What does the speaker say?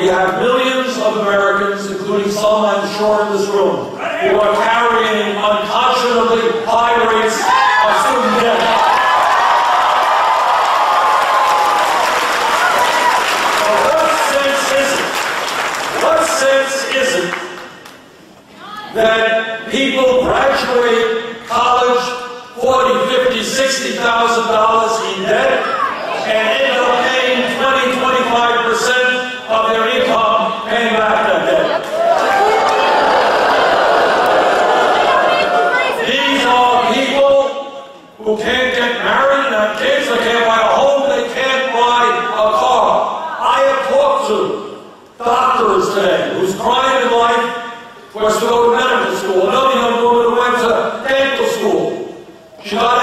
We have millions of Americans, including some I'm sure in this room, who are carrying unconscionably high rates of student debt. What sense is it that people graduate college $40,000, $50,000, $60,000 in debt and end up paying 20–25% of their income paying back that debt? These are people who can't get married and have kids, they can't buy a home, they can't buy a car. I have talked to doctors today whose crime in life was to go to medical school. Another young woman who went to dental school. She got